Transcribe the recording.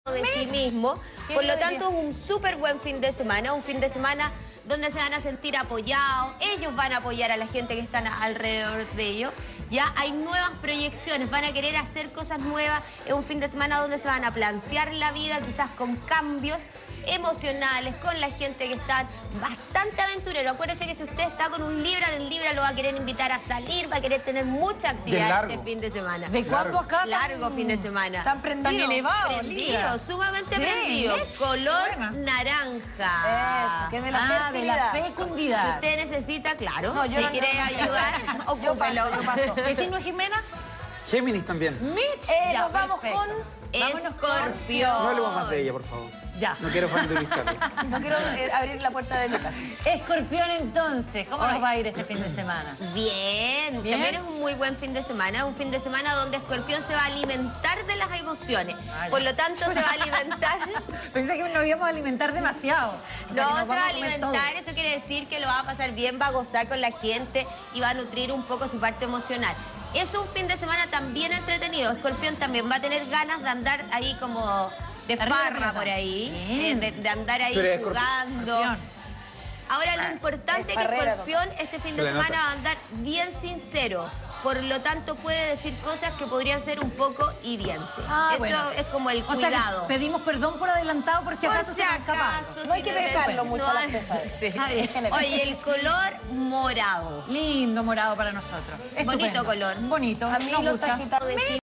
de sí mismo. Por lo tanto, es un súper buen fin de semana, un fin de semana donde se van a sentir apoyados, ellos van a apoyar a la gente que está alrededor de ellos. Ya hay nuevas proyecciones, van a querer hacer cosas nuevas. Es un fin de semana donde se van a plantear la vida, quizás con cambios emocionales, con la gente que está bastante aventurero. Acuérdese que si usted está con un Libra, el Libra lo va a querer invitar a salir, va a querer tener mucha actividad este fin de semana. ¿De cuándo acá? Largo fin de semana. Están prendidos. Tan elevados, prendido, sumamente prendido. Color naranja. Eso, que es de la fertilidad. De la fecundidad. Si usted necesita, claro, no, yo si no, quiere ayudar, ocúpelo. Yo paso. ¿Qué signo es Jimena? Géminis también. Mitch. Ya, nos vamos con Escorpión. No hablemos más de ella, por favor. Ya. No quiero fanatizarla. No quiero abrir la puerta de mi casa. Escorpión, entonces, ¿cómo nos va a ir este fin de semana? Bien, también es un muy buen fin de semana, un fin de semana donde Escorpión se va a alimentar de las emociones. Por lo tanto, se va a alimentar... Pensé que nos íbamos a alimentar demasiado. O sea, No, que se nos va a vamos comer alimentar, todo. eso quiere decir que lo va a pasar bien, va a gozar con la gente y va a nutrir un poco su parte emocional. Es un fin de semana también entretenido. Escorpión también va a tener ganas de andar ahí como de farra por ahí, de andar ahí jugando. Ahora, lo importante es que Escorpión este fin de semana va a andar bien sincero. Por lo tanto, puede decir cosas que podrían ser un poco hirientes. Eso es como el cuidado. O sea, pedimos perdón por adelantado por si acaso se nos escapa. No hay que pescarlo mucho a las pesadas. Oye, el color morado. Lindo morado para nosotros. Bonito color. Bonito. A mí nos los gusta. sagitarios...